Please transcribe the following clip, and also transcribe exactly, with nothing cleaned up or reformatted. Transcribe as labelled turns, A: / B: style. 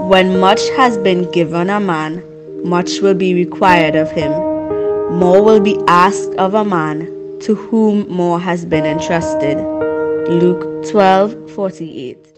A: When much has been given a man, much will be required of him. More will be asked of a man to whom more has been entrusted. Luke twelve forty-eight.